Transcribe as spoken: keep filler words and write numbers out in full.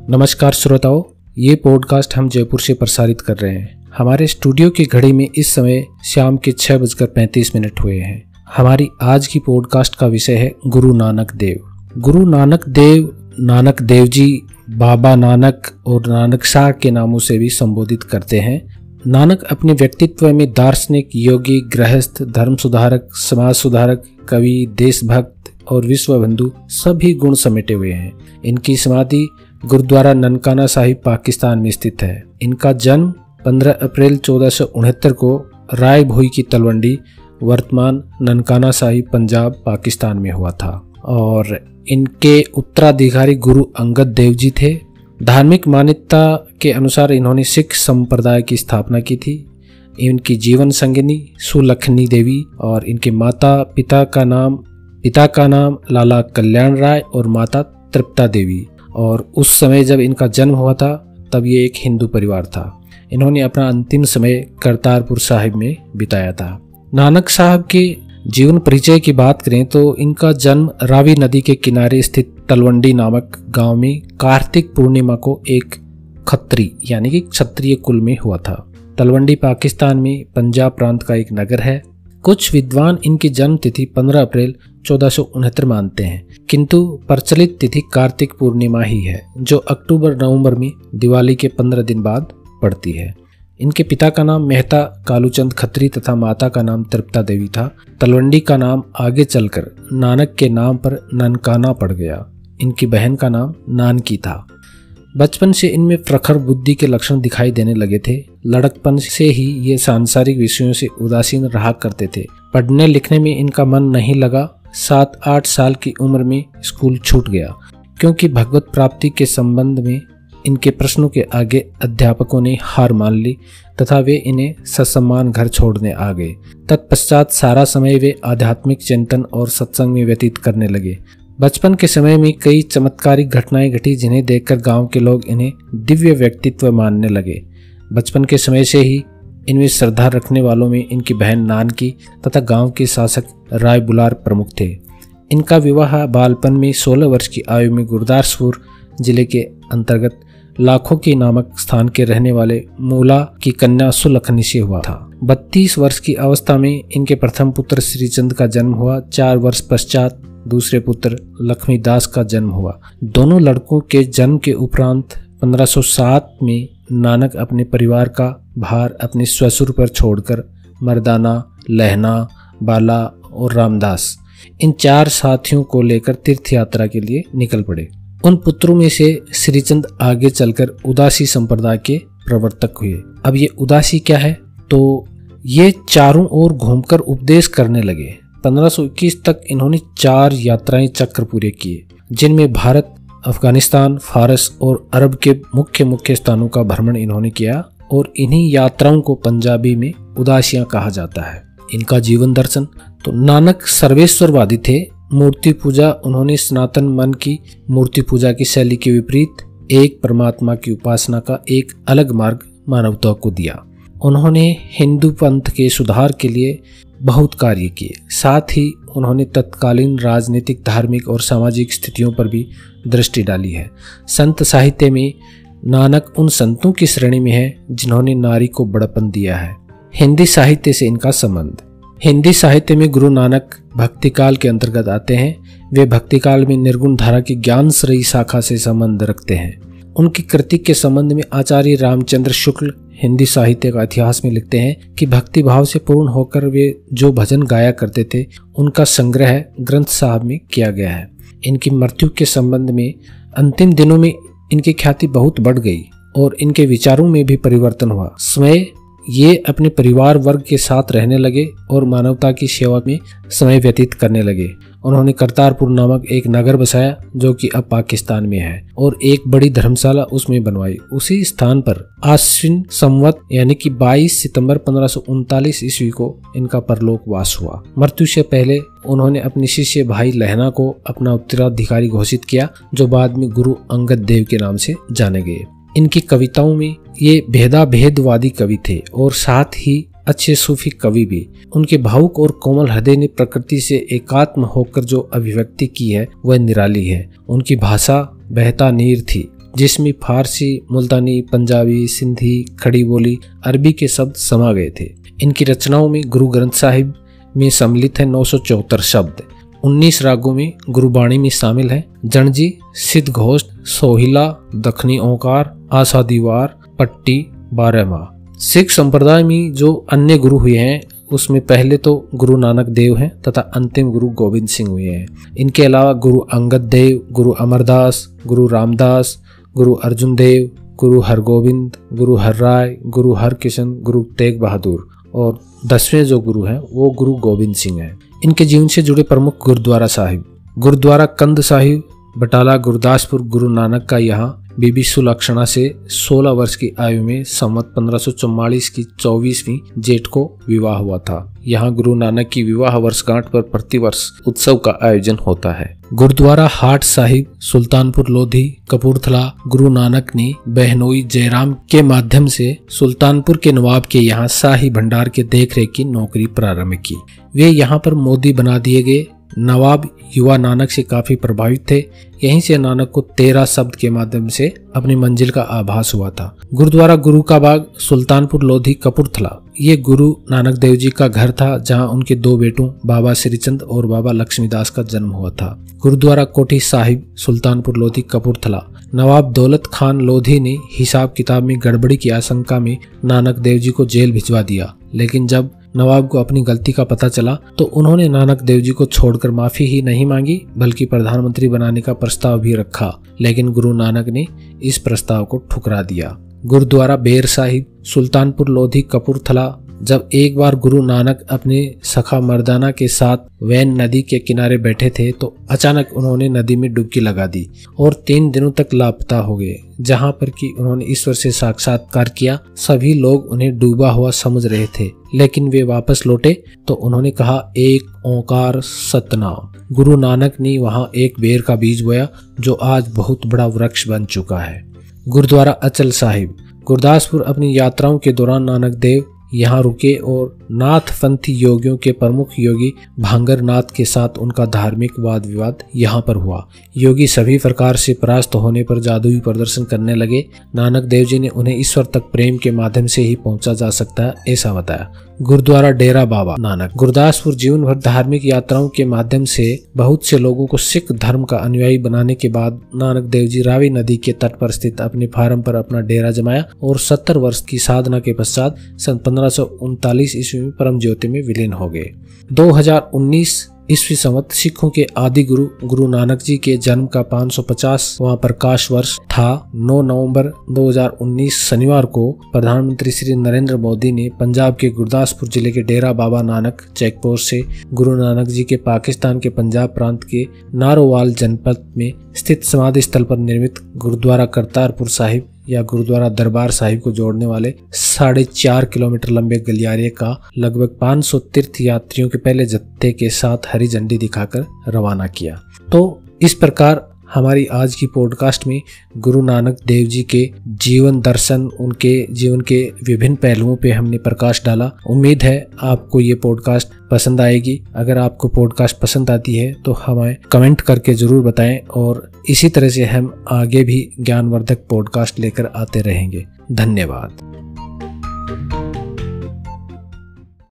नमस्कार श्रोताओं, ये पॉडकास्ट हम जयपुर से प्रसारित कर रहे हैं। हमारे स्टूडियो की घड़ी में इस समय शाम के छह बजकर पैंतीस मिनट हुए हैं। हमारी आज की पॉडकास्ट का विषय है गुरु नानक देव। गुरु नानक देव नानक देव जी, बाबा नानक और नानक शाह के नामों से भी संबोधित करते हैं। नानक अपने व्यक्तित्व में दार्शनिक, योगी, गृहस्थ, धर्म सुधारक, समाज सुधारक, कवि, देशभक्त और विश्व बंधु सभी गुण समेटे हुए हैं। इनकी समाधि गुरुद्वारा ननकाना साहिब पाकिस्तान में स्थित है। इनका जन्म पंद्रह अप्रैल चौदह सौ उनहत्तर को राय भोई की तलवंडी, वर्तमान ननकाना साहिब, पंजाब, पाकिस्तान में हुआ था और इनके उत्तराधिकारी गुरु अंगद देव जी थे। धार्मिक मान्यता के अनुसार इन्होंने सिख संप्रदाय की स्थापना की थी। इनकी जीवन संगिनी सुलखनी देवी और इनके माता पिता का नाम पिता का नाम लाला कल्याण राय और माता तृप्ता देवी। और उस समय जब इनका जन्म हुआ था तब ये एक हिंदू परिवार था। इन्होंने अपना अंतिम समय करतारपुर साहिब में बिताया था। नानक साहब के जीवन परिचय की बात करें तो इनका जन्म रावी नदी के किनारे स्थित तलवंडी नामक गांव में कार्तिक पूर्णिमा को एक खत्री यानी कि क्षत्रिय कुल में हुआ था। तलवंडी पाकिस्तान में पंजाब प्रांत का एक नगर है। कुछ विद्वान इनकी जन्म तिथि पंद्रह अप्रैल चौदह सौ उनहत्तर मानते हैं, किंतु प्रचलित तिथि कार्तिक पूर्णिमा ही है, जो अक्टूबर नवंबर में दिवाली के पंद्रह दिन बाद पड़ती है। इनके पिता का नाम मेहता कालूचंद खत्री तथा माता का नाम तृप्ता देवी था। तलवंडी का नाम आगे चलकर नानक के नाम पर ननकाना पड़ गया। इनकी बहन का नाम नानकी था। बचपन से इनमें प्रखर बुद्धि के लक्षण दिखाई देने लगे थे। लड़कपन से ही ये सांसारिक विषयों से उदासीन रहा करते थे। पढ़ने लिखने में इनका मन नहीं लगा। सात आठ साल की उम्र में स्कूल छूट गया, क्योंकि भगवत प्राप्ति के संबंध में इनके प्रश्नों के आगे अध्यापकों ने हार मान ली तथा वे इन्हें ससम्मान घर छोड़ने आ गए। तत्पश्चात सारा समय वे आध्यात्मिक चिंतन और सत्संग में व्यतीत करने लगे। बचपन के समय में कई चमत्कारिक घटनाएं घटी, जिन्हें देखकर गांव के लोग इन्हें दिव्य व्यक्तित्व मानने लगे। बचपन के समय से ही इनमें श्रद्धा रखने वालों में इनकी बहन नानकी तथा गांव के शासक राय बुलार प्रमुख थे। इनका विवाह बालपन में सोलह वर्ष की आयु में गुरदासपुर जिले के अंतर्गत लाखों की नामक स्थान के रहने वाले मूला की कन्या सुलखनी से हुआ था। बत्तीस वर्ष की अवस्था में इनके प्रथम पुत्र श्रीचंद का जन्म हुआ। चार वर्ष पश्चात दूसरे पुत्र लक्ष्मीदास का जन्म हुआ। दोनों लड़कों के जन्म के उपरांत पंद्रह सौ सात में नानक अपने परिवार का भार अपने ससुर पर छोड़कर मर्दाना, लहना, बाला और रामदास इन चार साथियों को लेकर तीर्थ यात्रा के लिए निकल पड़े। उन पुत्रों में से श्रीचंद आगे चलकर उदासी संप्रदाय के प्रवर्तक हुए। अब ये उदासी क्या है, तो ये चारों ओर घूमकर उपदेश करने लगे। पंद्रह सौ इक्कीस तक इन्होंने चार यात्राएं चक्र पूरे किए, जिनमें भारत, अफगानिस्तान, फारस और अरब के मुख्य मुख्य स्थानों का भ्रमण इन्होंने किया और इन्हीं यात्राओं को पंजाबी में उदासियां कहा जाता है। इनका जीवन दर्शन तो नानक सर्वेश्वरवादी थे। मूर्ति पूजा उन्होंने सनातन मन की मूर्ति पूजा की शैली के विपरीत एक परमात्मा की उपासना का एक अलग मार्ग मानवता को दिया। उन्होंने हिंदू पंथ के सुधार के लिए बहुत कार्य किए। साथ ही उन्होंने तत्कालीन राजनीतिक, धार्मिक और सामाजिक स्थितियों पर भी दृष्टि डाली है। संत साहित्य में नानक उन संतों की श्रेणी में है जिन्होंने नारी को बड़पन दिया है। हिंदी साहित्य से इनका संबंध। हिंदी साहित्य में गुरु नानक भक्तिकाल के अंतर्गत आते हैं। वे भक्तिकाल में निर्गुण धारा की ज्ञान श्रेयी शाखा से संबंध रखते हैं। उनकी कृति के संबंध में आचार्य रामचंद्र शुक्ल हिंदी साहित्य का इतिहास में लिखते हैं कि भक्ति भाव से पूर्ण होकर वे जो भजन गाया करते थे, उनका संग्रह ग्रंथ साहब में किया गया है। इनकी मृत्यु के संबंध में अंतिम दिनों में इनकी ख्याति बहुत बढ़ गई और इनके विचारों में भी परिवर्तन हुआ। समय ये अपने परिवार वर्ग के साथ रहने लगे और मानवता की सेवा में समय व्यतीत करने लगे। उन्होंने करतारपुर नामक एक नगर बसाया, जो कि अब पाकिस्तान में है, और एक बड़ी धर्मशाला उसमें बनवाई। उसी स्थान पर आश्विन संवत यानी कि बाईस सितंबर पंद्रह सौ उनतालीस ईस्वी को इनका परलोक वास हुआ। मृत्यु से पहले उन्होंने अपने शिष्य भाई लहना को अपना उत्तराधिकारी घोषित किया, जो बाद में गुरु अंगद देव के नाम से जाने गए। इनकी कविताओं में ये भेदा भेदवादी कवि थे और साथ ही अच्छे सूफी कवि भी। उनके भावुक और कोमल हृदय ने प्रकृति से एकात्म होकर जो अभिव्यक्ति की है वह निराली है। उनकी भाषा बहता नीर थी, जिसमें फारसी, मुल्तानी, पंजाबी, सिंधी, खड़ी बोली, अरबी के शब्द समा गए थे। इनकी रचनाओं में गुरु ग्रंथ साहिब में सम्मिलित है नौ सौ चौहत्तर शब्द। उन्नीस रागों में गुरुबाणी में शामिल है जणजी, सिद्ध घोष, सोहिला, दखनी ओंकार, आशा दीवार, पट्टी, बारहमाह। सिख संप्रदाय में जो अन्य गुरु हुए हैं उसमें पहले तो गुरु नानक देव हैं तथा अंतिम गुरु गोविंद सिंह हुए हैं। इनके अलावा गुरु अंगद देव, गुरु अमरदास, गुरु रामदास, गुरु अर्जुन देव, गुरु हरगोविंद, गुरु हरराय, गुरु हरकिशन, गुरु तेग बहादुर और दसवें जो गुरु हैं वो गुरु गोविंद सिंह हैं। इनके जीवन से जुड़े प्रमुख गुरुद्वारा साहिब। गुरुद्वारा कंद साहिब, बटाला, गुरदासपुर। गुरु नानक का यहाँ बीबी सुलक्षणा से सोलह वर्ष की आयु में संवत पंद्रह सौ चौवालीस की चौबीसवीं जेठ को विवाह हुआ था। यहाँ गुरु नानक की विवाह वर्षगांठ पर प्रतिवर्ष उत्सव का आयोजन होता है। गुरुद्वारा हाट साहिब, सुल्तानपुर लोधी, कपूरथला। गुरु नानक ने बहनोई जयराम के माध्यम से सुल्तानपुर के नवाब के यहाँ शाही भंडार के देखरेख की नौकरी प्रारंभ की। वे यहाँ पर मोदी बना दिए गए। नवाब युवा नानक से काफी प्रभावित थे। यहीं से नानक को तेरह शब्द के माध्यम से अपनी मंजिल का आभास हुआ था। गुरुद्वारा गुरु का बाग, सुल्तानपुर लोधी, कपूरथला। ये गुरु नानक देव जी का घर था जहां उनके दो बेटों बाबा श्रीचंद और बाबा लक्ष्मीदास का जन्म हुआ था। गुरुद्वारा कोठी साहिब, सुल्तानपुर लोधी, कपूरथला। नवाब दौलत खान लोधी ने हिसाब किताब में गड़बड़ी की आशंका में नानक देव जी को जेल भिजवा दिया, लेकिन जब नवाब को अपनी गलती का पता चला तो उन्होंने नानक देव जी को छोड़कर माफी ही नहीं मांगी बल्कि प्रधानमंत्री बनाने का प्रस्ताव भी रखा, लेकिन गुरु नानक ने इस प्रस्ताव को ठुकरा दिया। गुरुद्वारा बेर साहिब, सुल्तानपुर लोधी, कपूरथला। जब एक बार गुरु नानक अपने सखा मर्दाना के साथ वैन नदी के किनारे बैठे थे तो अचानक उन्होंने नदी में डुबकी लगा दी और तीन दिनों तक लापता हो गए। जहां पर कि उन्होंने ईश्वर से साक्षात्कार किया। सभी लोग उन्हें डूबा हुआ समझ रहे थे, लेकिन वे वापस लौटे तो उन्होंने कहा, एक ओंकार सतनाम। गुरु नानक ने वहां एक बेर का बीज बोया जो आज बहुत बड़ा वृक्ष बन चुका है। गुरुद्वारा अचल साहिब, गुरदासपुर। अपनी यात्राओं के दौरान नानक देव यहाँ रुके और नाथपंथी योगियों के प्रमुख योगी भांगर नाथ के साथ उनका धार्मिक वाद विवाद यहाँ पर हुआ। योगी सभी प्रकार से परास्त होने पर जादुई प्रदर्शन करने लगे। नानक देव जी ने उन्हें ईश्वर तक प्रेम के माध्यम से ही पहुंचा जा सकता है ऐसा बताया। गुरुद्वारा डेरा बाबा नानक, गुरदासपुर। जीवन भर धार्मिक यात्राओं के माध्यम से बहुत से लोगों को सिख धर्म का अनुयायी बनाने के बाद नानक देव जी रावी नदी के तट पर स्थित अपने फार्म पर अपना डेरा जमाया और सत्तर वर्ष की साधना के पश्चात सन पंद्रह सौ उनतालीस ईस्वी में परम ज्योति में विलीन हो गए। दो हजार उन्नीस ईस्वी संवत सिखों के आदि गुरु गुरु नानक जी के जन्म का पाँच सौ पचासवां प्रकाश वर्ष था। नौ नवंबर दो हजार उन्नीस शनिवार को प्रधानमंत्री श्री नरेंद्र मोदी ने पंजाब के गुरदासपुर जिले के डेरा बाबा नानक चेकपोस्ट से गुरु नानक जी के पाकिस्तान के पंजाब प्रांत के नारोवाल जनपद में स्थित समाधि स्थल पर निर्मित गुरुद्वारा करतारपुर साहिब या गुरुद्वारा दरबार साहिब को जोड़ने वाले साढ़े चार किलोमीटर लंबे गलियारे का लगभग पाँच सौ तीर्थ यात्रियों के पहले जत्थे के साथ हरी झंडी दिखाकर रवाना किया। तो इस प्रकार हमारी आज की पॉडकास्ट में गुरु नानक देव जी के जीवन दर्शन, उनके जीवन के विभिन्न पहलुओं पे हमने प्रकाश डाला। उम्मीद है आपको ये पॉडकास्ट पसंद आएगी। अगर आपको पॉडकास्ट पसंद आती है तो हमें कमेंट करके ज़रूर बताएं और इसी तरह से हम आगे भी ज्ञानवर्धक पॉडकास्ट लेकर आते रहेंगे। धन्यवाद।